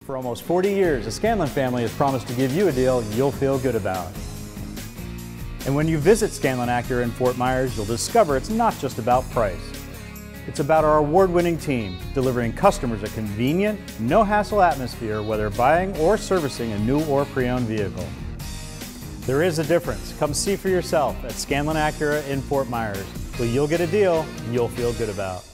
For almost 40 years, the Scanlon family has promised to give you a deal you'll feel good about. And when you visit Scanlon Acura in Fort Myers, you'll discover it's not just about price. It's about our award-winning team, delivering customers a convenient, no-hassle atmosphere, whether buying or servicing a new or pre-owned vehicle. There is a difference. Come see for yourself at Scanlon Acura in Fort Myers, where you'll get a deal you'll feel good about.